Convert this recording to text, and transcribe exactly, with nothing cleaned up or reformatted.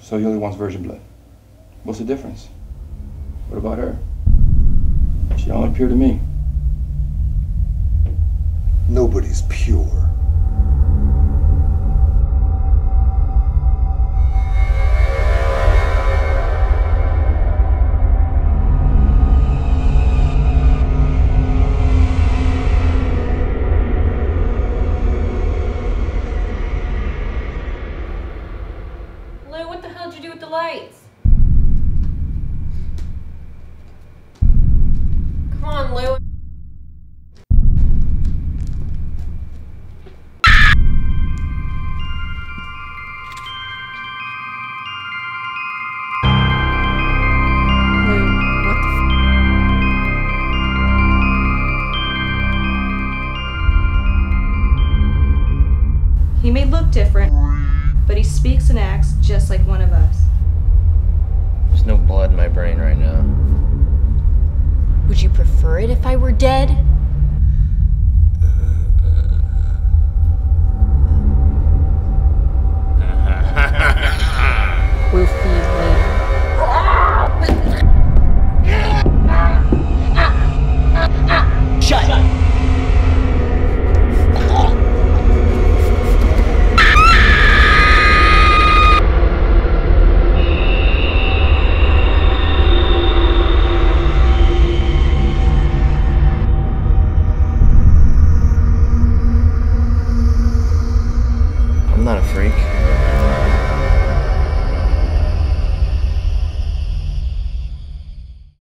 So he only wants virgin blood. What's the difference? What about her? She only pure to me. Nobody's pure. Lou, what the hell did you do with the lights? Come on, Lou. He may look different, but he speaks and acts just like one of us. There's no blood in my brain right now. Would you prefer it if I were dead?